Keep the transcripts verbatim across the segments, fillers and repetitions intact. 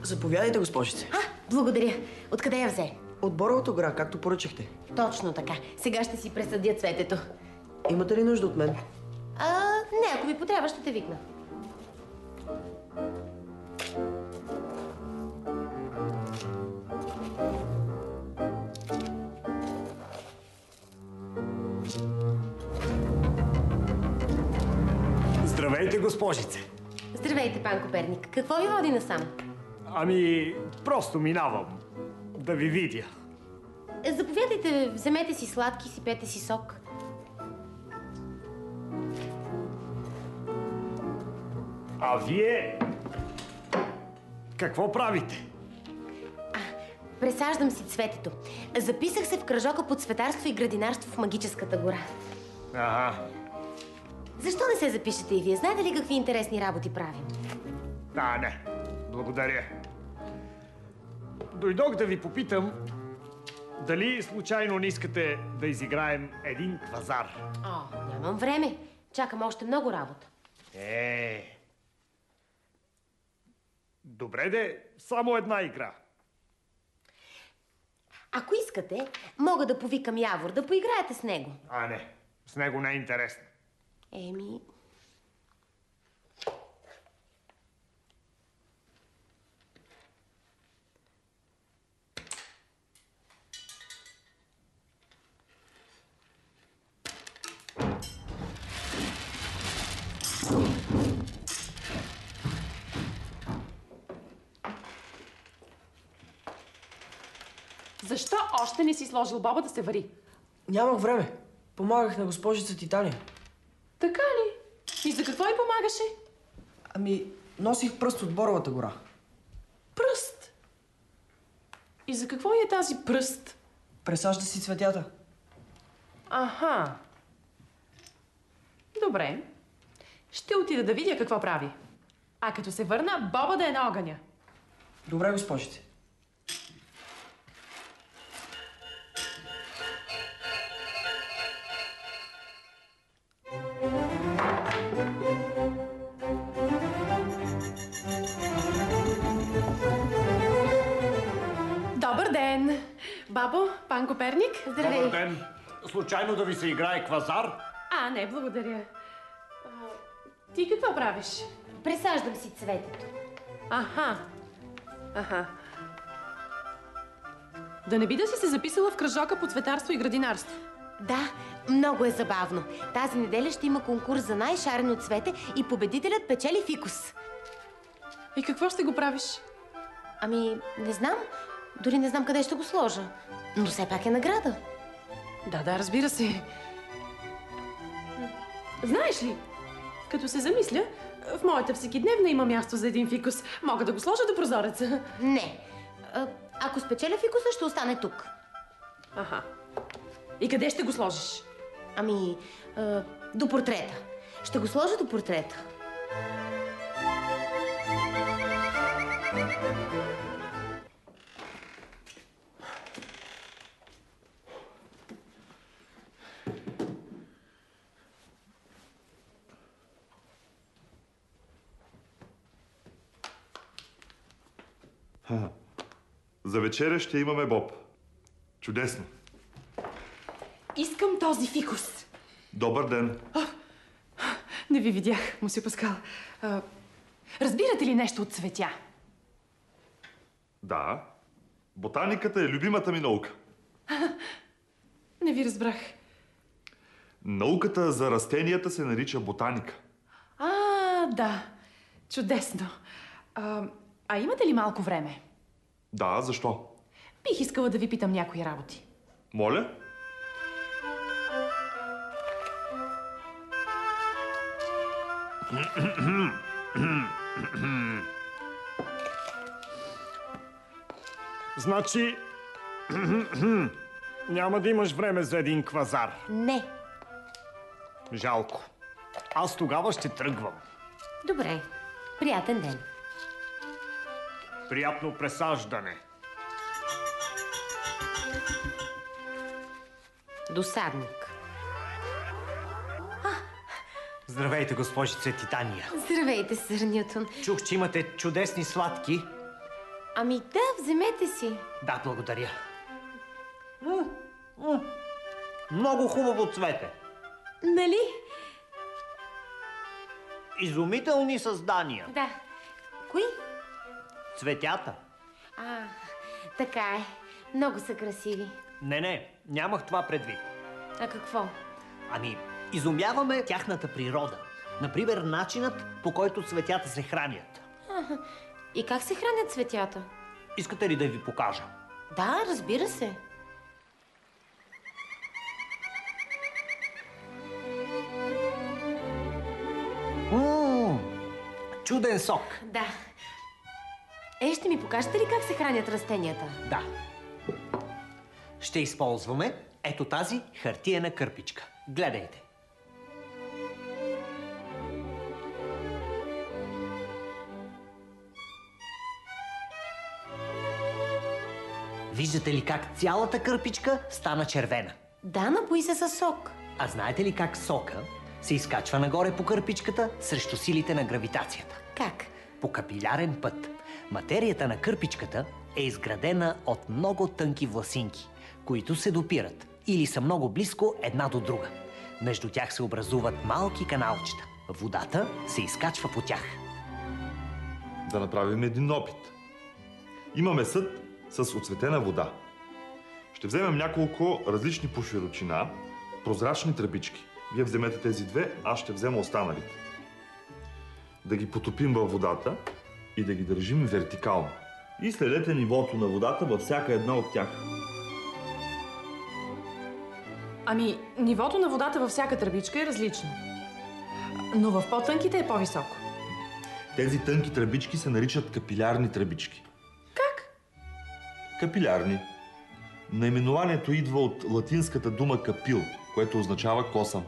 Заповядайте, госпожице. А, благодаря. Откъде я взе? От Боровата гора, както поръчахте. Точно така. Сега ще си пресъдя цветето. Имате ли нужда от мен? А, не, ако ми потрябва, ще те викна. Здравейте, госпожице! Здравейте, пан Коперник. Какво ви води насам? Ами, просто минавам. Да ви видя. Заповядайте, вземете си сладки, сипете си сок. А вие... какво правите? А, пресаждам си цветето. Записах се в кръжока по цветарство и градинарство в Магическата гора. Ага. Защо не се запишете и вие? Знаете ли какви интересни работи правим? Да, не. Благодаря. Дойдох да ви попитам дали случайно не искате да изиграем един квазар. О, нямам време. Чакам още много работа. Е. Добре де, само една игра. Ако искате, мога да повикам Явор, да поиграете с него. А, не. С него не е интересно. Еми... Защо още не си сложил боба да се вари? Нямах време. Помагах на госпожица Титания. Така ли? И за какво й помагаше? Ами, носих пръст от Боровата гора. Пръст? И за какво е тази пръст? Пресажда си цветята. Аха. Добре. Ще отида да видя какво прави. А като се върна, боба да е на огъня. Добре, госпожице. Добър ден! Бабо, пан Коперник, здравей! Добър ден! Случайно да ви се играе квазар? А, не, благодаря. А, ти какво правиш? Пресаждам си цветето. Аха. Аха. Да не би да си се записала в кръжока по цветарство и градинарство? Да, много е забавно. Тази неделя ще има конкурс за най-шарено цвете и победителят печели фикус. И какво ще го правиш? Ами, не знам. Дори не знам къде ще го сложа. Но все пак е награда. Да, да, разбира се. Знаеш ли, като се замисля, в моята всекидневна има място за един фикус. Мога да го сложа до прозореца. Не. А, ако спечеля фикуса, ще остане тук. Аха. И къде ще го сложиш? Ами, а, до портрета. Ще го сложа до портрета. Ха. За вечеря ще имаме боб. Чудесно. Искам този фикус. Добър ден. О, не ви видях, мусю Паскал. А, разбирате ли нещо от цветя? Да. Ботаниката е любимата ми наука. Не ви разбрах. Науката за растенията се нарича ботаника. А, да. Чудесно. А, а имате ли малко време? Да, защо? Бих искала да ви питам някои работи. Моля? Значи... няма да имаш време за един квазар. Не. Жалко. Аз тогава ще тръгвам. Добре. Приятен ден. Приятно пресаждане. Досадник. Здравейте, госпожице Титания. Здравейте, сър Нютон. Чух, че имате чудесни сладки. Ами да, вземете си. Да, благодаря. М, м, Много хубаво цвете. Нали? Изумителни създания. Да. Кои? Цветята. А, така е. Много са красиви. Не, не, нямах това предвид. А какво? Ами, изумяваме тяхната природа. Например, начинът, по който цветята се хранят. И как се хранят цветята? Искате ли да ви покажа? Да, разбира се. Ммм, чуден сок. Да. Е, ще ми покажете ли как се хранят растенията? Да. Ще използваме ето тази хартиена кърпичка. Гледайте. Виждате ли как цялата кърпичка стана червена? Да, напои се със сок. А знаете ли как сока се изкачва нагоре по кърпичката срещу силите на гравитацията? Как? По капилярен път. Материята на кърпичката е изградена от много тънки власинки, които се допират или са много близко една до друга. Между тях се образуват малки каналчета. Водата се изкачва по тях. Да направим един опит. Имаме съд с оцветена вода. Ще вземем няколко различни по широчина, прозрачни тръбички. Вие вземете тези две, аз ще взема останалите. Да ги потопим във водата и да ги държим вертикално. И следете нивото на водата във всяка една от тях. Ами, нивото на водата във всяка тръбичка е различно. Но в по-тънките е по-високо. Тези тънки тръбички се наричат капилярни тръбички. Как? Капилярни. Наименованието идва от латинската дума капил, което означава косъм.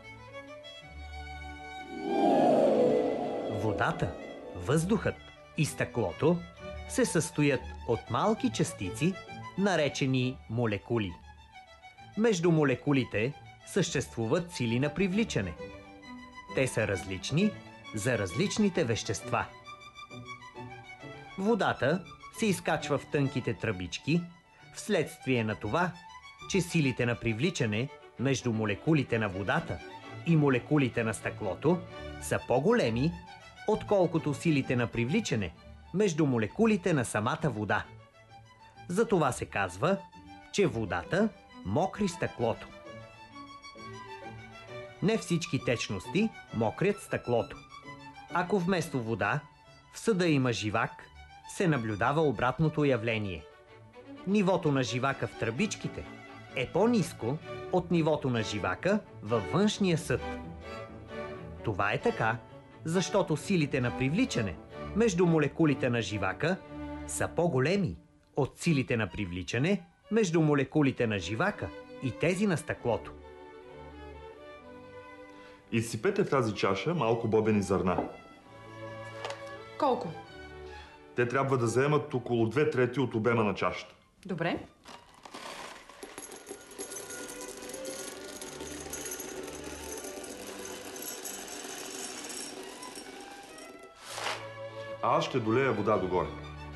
Водата, въздухът и стъклото се състоят от малки частици, наречени молекули. Между молекулите съществуват сили на привличане. Те са различни за различните вещества. Водата се изкачва в тънките тръбички, вследствие на това, че силите на привличане между молекулите на водата и молекулите на стъклото са по-големи, отколкото силите на привличане между молекулите на самата вода. Затова се казва, че водата мокри стъклото. Не всички течности мокрят стъклото. Ако вместо вода в съда има живак, се наблюдава обратното явление. Нивото на живака в тръбичките е по-ниско от нивото на живака във външния съд. Това е така, защото силите на привличане между молекулите на живака са по-големи от силите на привличане между молекулите на живака и тези на стъклото. Изсипете в тази чаша малко бобени зърна. Колко? Те трябва да заемат около две трети от обема на чашата. Добре. А аз ще долея вода догоре.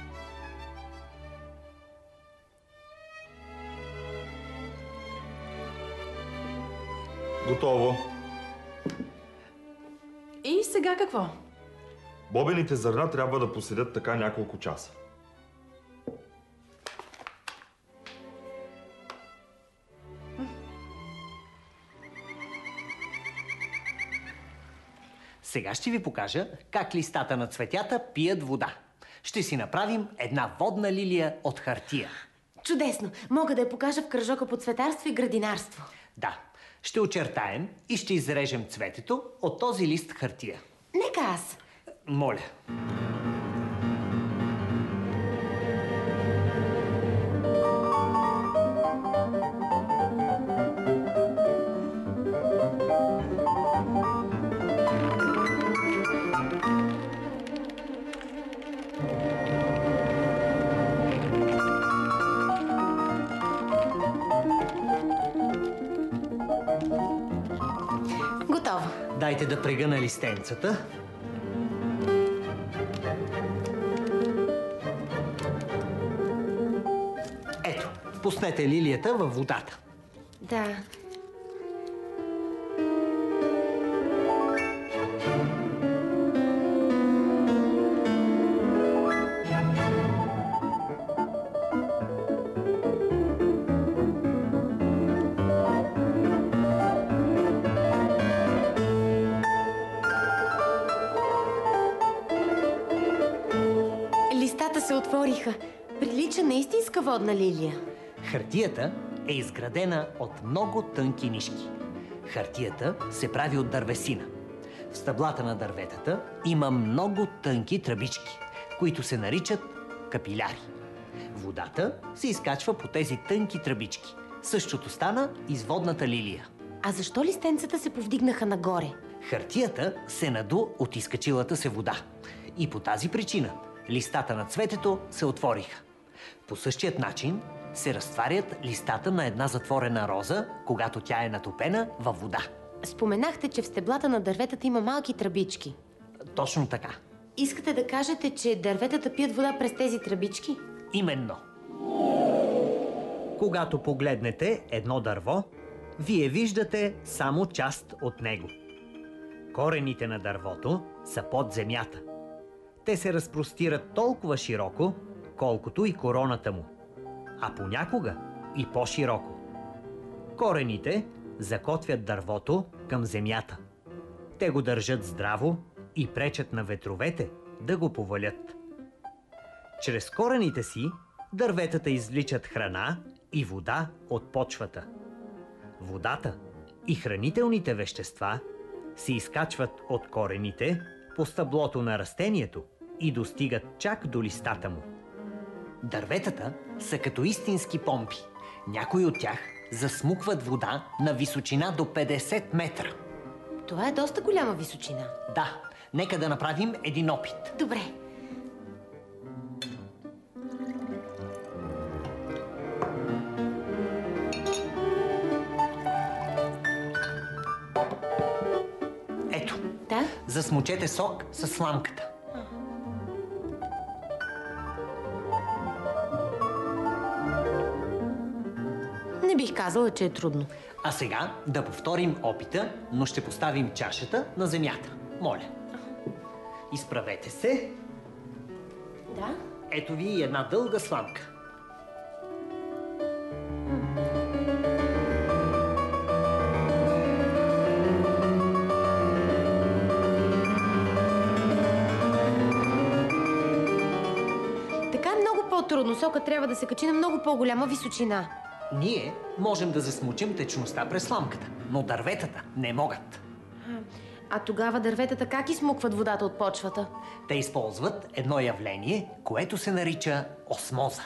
Готово. И сега какво? Бобените зърна трябва да поседят така няколко часа. Сега ще ви покажа как листата на цветята пият вода. Ще си направим една водна лилия от хартия. Чудесно! Мога да я покажа в кръжока по цветарство и градинарство. Да, ще очертаем и ще изрежем цветето от този лист хартия. Нека аз. Моля. Готово. Дайте да прегъна листенцата. Пуснете лилията във водата. Да. Листата се отвориха. Прилича на истинска водна лилия. Хартията е изградена от много тънки нишки. Хартията се прави от дървесина. В стъблата на дърветата има много тънки тръбички, които се наричат капиляри. Водата се изкачва по тези тънки тръбички. Същото стана и с водната лилия. А защо листенцата се повдигнаха нагоре? Хартията се наду от изкачилата се вода. И по тази причина листата на цветето се отвориха. По същият начин се разтварят листата на една затворена роза, когато тя е натопена във вода. Споменахте, че в стеблата на дърветата има малки тръбички. Точно така. Искате да кажете, че дърветата пият вода през тези тръбички? Именно. Когато погледнете едно дърво, вие виждате само част от него. Корените на дървото са под земята. Те се разпростират толкова широко, колкото и короната му, а понякога и по-широко. Корените закотвят дървото към земята. Те го държат здраво и пречат на ветровете да го повалят. Чрез корените си дърветата извличат храна и вода от почвата. Водата и хранителните вещества се изкачват от корените по стъблото на растението и достигат чак до листата му. Дърветата са като истински помпи. Някои от тях засмукват вода на височина до петдесет метра. Това е доста голяма височина. Да, нека да направим един опит. Добре. Ето, Да? засмучете сок с сламката. Не бих казала, че е трудно. А сега да повторим опита, но ще поставим чашата на земята. Моля. Изправете се. Да? Ето ви и една дълга сламка. Така е много по-трудно. Сока трябва да се качи на много по-голяма височина. Ние можем да засмучим течността през сламката, но дърветата не могат. А тогава дърветата как измукват водата от почвата? Те използват едно явление, което се нарича осмоза.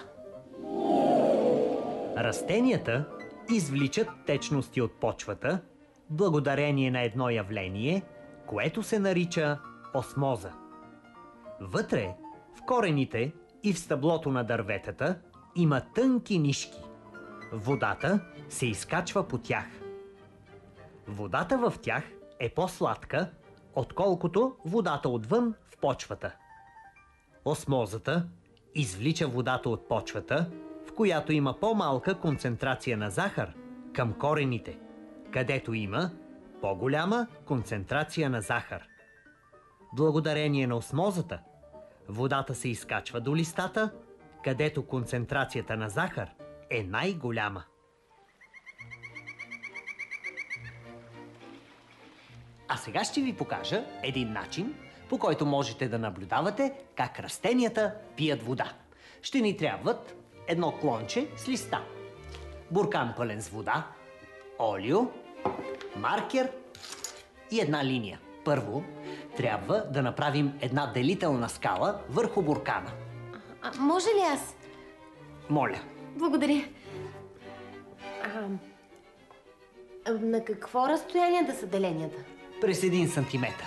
Растенията извличат течности от почвата благодарение на едно явление, което се нарича осмоза. Вътре, в корените и в стъблото на дърветата има тънки нишки. Водата се изкачва по тях. Водата в тях е по-сладка, отколкото водата отвън в почвата. Осмозата извлича водата от почвата, в която има по-малка концентрация на захар, към корените, където има по-голяма концентрация на захар. Благодарение на осмозата, водата се изкачва до листата, където концентрацията на захар е най-голяма. А сега ще ви покажа един начин, по който можете да наблюдавате как растенията пият вода. Ще ни трябват едно клонче с листа, буркан пълен с вода, олио, маркер и една линия. Първо, трябва да направим една делителна скала върху буркана. А, може ли аз? Моля. Благодаря. А, а, на какво разстояние да са деленията? През един сантиметър.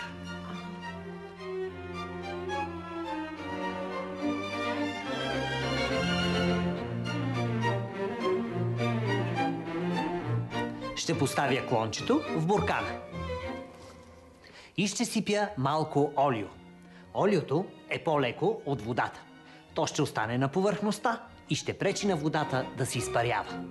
Ще поставя клончето в буркана. И ще сипя малко олио. Олиото е по-леко от водата. То ще остане на повърхността, и ще пречи на водата да се изпарява.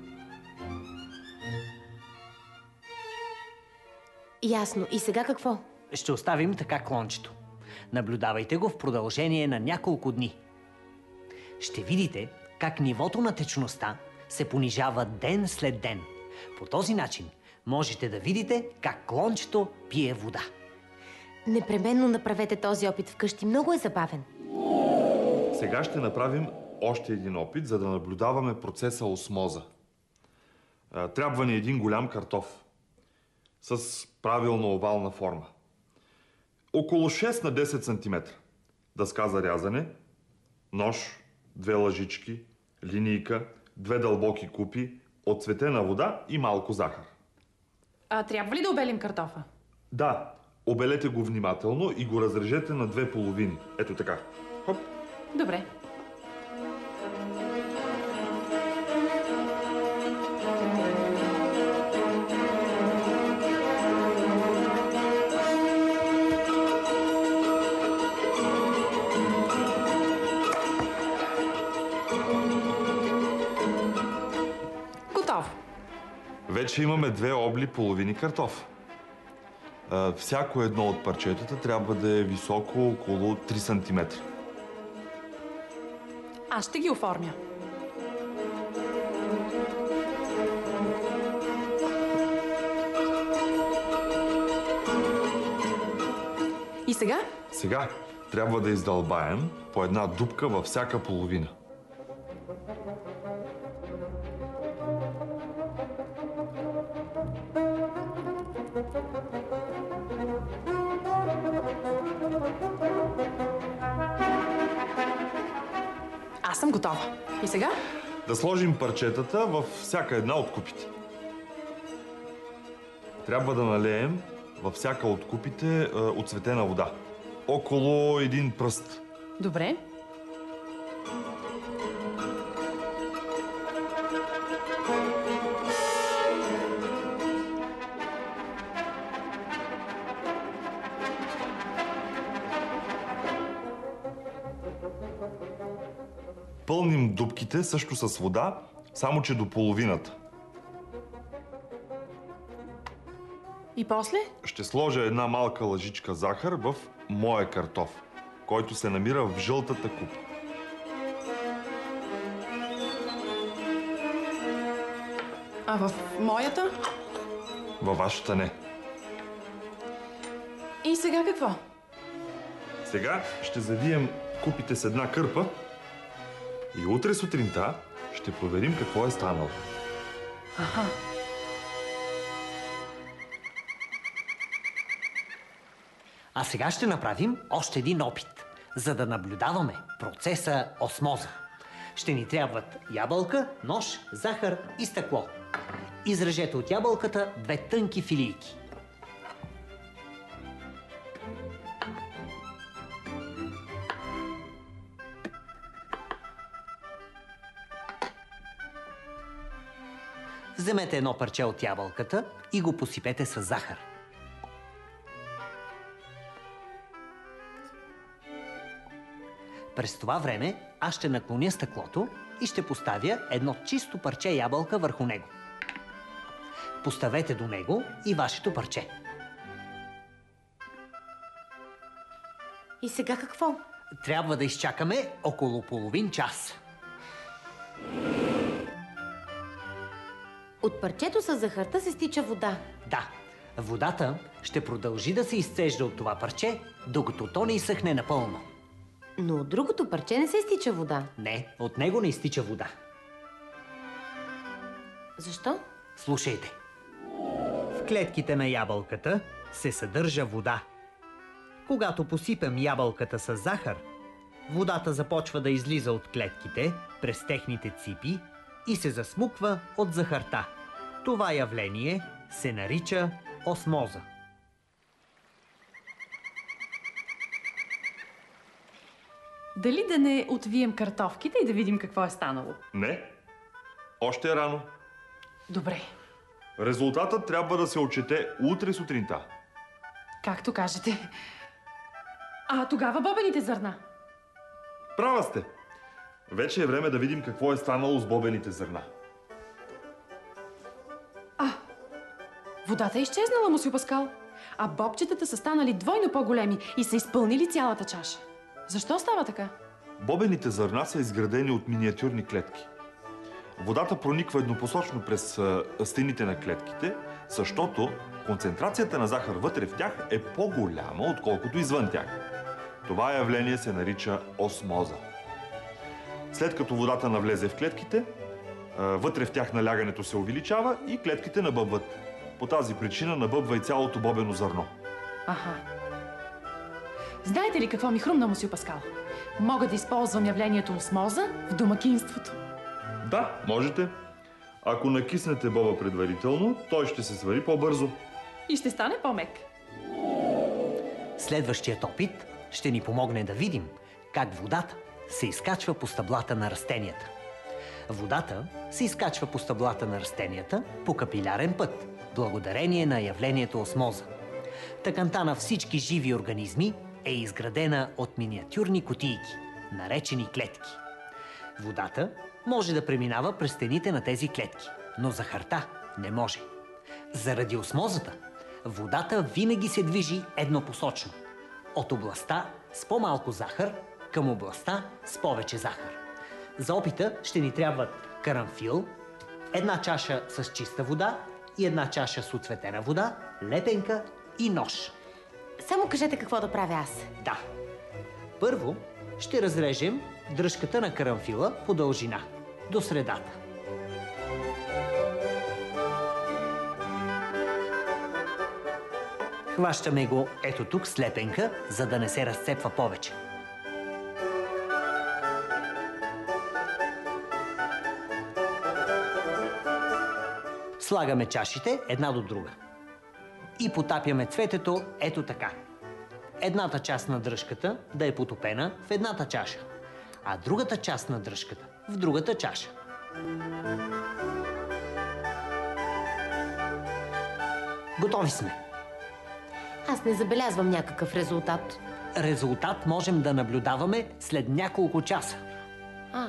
Ясно. И сега какво? Ще оставим така клончето. Наблюдавайте го в продължение на няколко дни. Ще видите как нивото на течността се понижава ден след ден. По този начин можете да видите как клончето пие вода. Непременно направете този опит вкъщи. Много е забавен. Сега ще направим още един опит, за да наблюдаваме процеса осмоза. А, Трябва ни един голям картоф с правилна овална форма. Около шест на десет сантиметра. Дъска за рязане, нож, две лъжички, линийка, две дълбоки купи, отцветена вода и малко захар. А трябва ли да обелим картофа? Да, обелете го внимателно и го разрежете на две половини. Ето така. Хоп. Добре. Готово. Вече имаме две обли половини картоф. А, всяко едно от парчетата трябва да е високо около три сантиметра. Аз ще ги оформя. И сега? Сега трябва да издълбаем по една дупка във всяка половина. Аз съм готова. И сега? Да сложим парчетата във всяка една от купите. Трябва да налеем във всяка от купите е, оцветена вода. Около един пръст. Добре. Пълним дупките също с вода, само че до половината. И после? Ще сложа една малка лъжичка захар в моя картоф, който се намира в жълтата купа. А в моята? Във вашата не. И сега какво? Сега ще завием купите с една кърпа и утре сутринта ще проверим какво е станало. Аха. А сега ще направим още един опит, за да наблюдаваме процеса осмоза. Ще ни трябват ябълка, нож, захар и стъкло. Изрежете от ябълката две тънки филийки. Вземете едно парче от ябълката и го посипете с захар. През това време аз ще наклоня стъклото и ще поставя едно чисто парче ябълка върху него. Поставете до него и вашето парче. И сега какво? Трябва да изчакаме около половин час. От парчето с захарта се стича вода. Да, водата ще продължи да се изцежда от това парче, докато то не изсъхне напълно. Но от другото парче не се стича вода. Не, от него не изтича вода. Защо? Слушайте. В клетките на ябълката се съдържа вода. Когато посипем ябълката с захар, водата започва да излиза от клетките през техните ципи и се засмуква от захарта. Това явление се нарича осмоза. Дали да не отвием картофките и да видим какво е станало? Не, още е рано. Добре. Резултатът трябва да се отчете утре сутринта. Както кажете. А тогава бобените зърна? Права сте. Вече е време да видим какво е станало с бобените зърна. Водата е изчезнала, мусю Паскал. А бобчетата са станали двойно по-големи и са изпълнили цялата чаша. Защо става така? Бобените зърна са изградени от миниатюрни клетки. Водата прониква еднопосочно през а, стените на клетките, защото концентрацията на захар вътре в тях е по-голяма, отколкото извън тях. Това явление се нарича осмоза. След като водата навлезе в клетките, а, вътре в тях налягането се увеличава и клетките набъбват. По тази причина набъбва и цялото бобено зърно. Аха. Знаете ли какво ми хрумна, мусю Паскал? Мога да използвам явлението осмоза в домакинството. Да, можете. Ако накиснете боба предварително, той ще се свари по-бързо. И ще стане по-мек. Следващият опит ще ни помогне да видим как водата се изкачва по стъблата на растенията. Водата се изкачва по стъблата на растенията по капилярен път, благодарение на явлението осмоза. Тъканта на всички живи организми е изградена от миниатюрни кутийки, наречени клетки. Водата може да преминава през стените на тези клетки, но захарта не може. Заради осмозата, водата винаги се движи еднопосочно. От областта с по-малко захар към областта с повече захар. За опита ще ни трябват карамфил, една чаша с чиста вода и една чаша с оцветена вода, лепенка и нож. Само кажете какво да правя аз. Да. Първо ще разрежем дръжката на карамфила по дължина до средата. Хващаме го ето тук с лепенка, за да не се разцепва повече. Слагаме чашите една до друга. И потапяме цветето ето така. Едната част на дръжката да е потопена в едната чаша, а другата част на дръжката в другата чаша. Готови сме. Аз не забелязвам някакъв резултат. Резултат можем да наблюдаваме след няколко часа. А,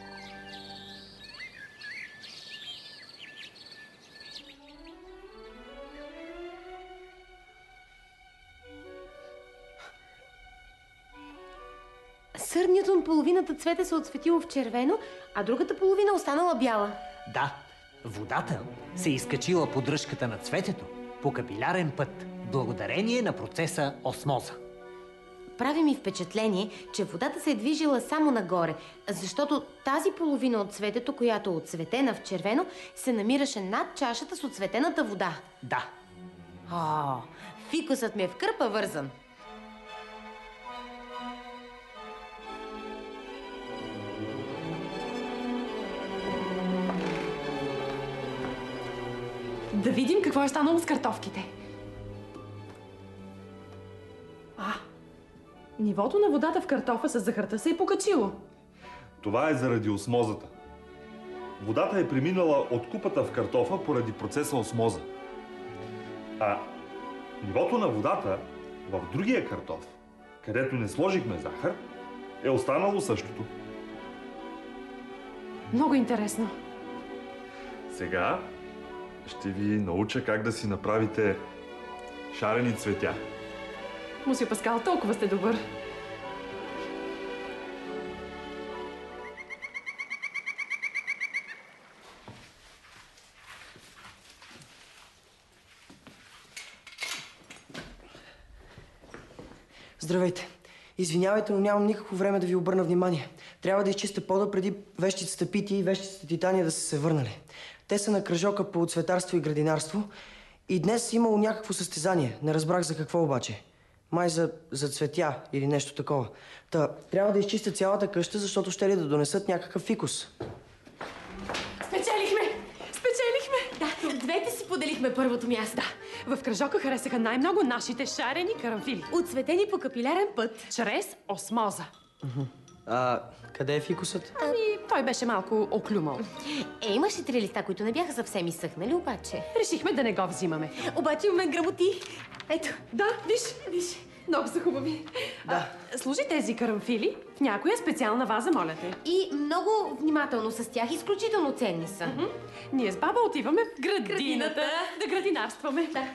сър Нютон, половината цвете се отсветило в червено, а другата половина останала бяла. Да, водата се изкачила по дръжката на цветето по капилярен път, благодарение на процеса осмоза. Прави ми впечатление, че водата се е движила само нагоре, защото тази половина от цветето, която е отцветена в червено, се намираше над чашата с отцветената вода. Да. О, фикусът ми е в кърпа вързан. Да видим какво е станало с картофките. А, нивото на водата в картофа с захарта се е покачило. Това е заради осмозата. Водата е преминала от купата в картофа поради процеса осмоза. А нивото на водата в другия картоф, където не сложихме захар, е останало същото. Много интересно. Сега ще ви науча как да си направите шарени цветя. Мусю Паскал, толкова сте добър. Здравейте. Извинявайте, но нямам никакво време да ви обърна внимание. Трябва да изчистя пода преди вещицата Пити и вещицата Титания да са се върнали. Те са на кръжока по цветарство и градинарство и днес имало някакво състезание. Не разбрах за какво обаче. Май за, за цветя или нещо такова. Та, трябва да изчистя цялата къща, защото ще ли да донесат някакъв фикус. Спечелихме! Спечелихме! Да, двете си поделихме първото място. Да, в кръжока харесаха най-много нашите шарени карамфили. Отцветени по капилярен път. Чрез осмоза. А, къде е фикусът? Ами, той беше малко оклюмал. Е, имаше три листа, които не бяха съвсем изсъхнали, обаче. Решихме да не го взимаме. Обаче имаме грамоти. Ето. Да, виж. Виж. Много са хубави. Да. А, служи тези карамфили в някоя специална ваза, моля те. И много внимателно с тях, изключително ценни са. М? Ние с баба отиваме в градината, Градината. да градинарстваме. Да.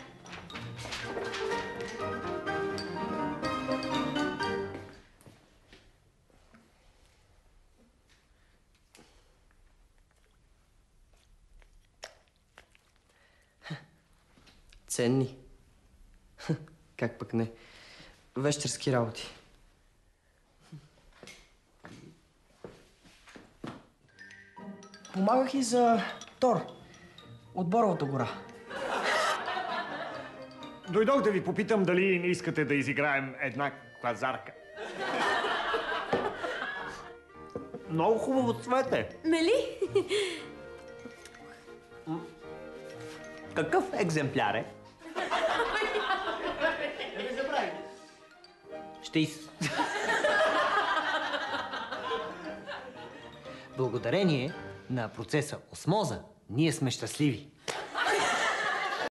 Ценни. Как пък не. Вещерски работи. Помагах и за Тор от Боровата гора. Дойдох да ви попитам дали не искате да изиграем една квазарка. Много хубаво цвете. Нали? Какъв екземпляр е? Ще из... Благодарение на процеса осмоза, ние сме щастливи.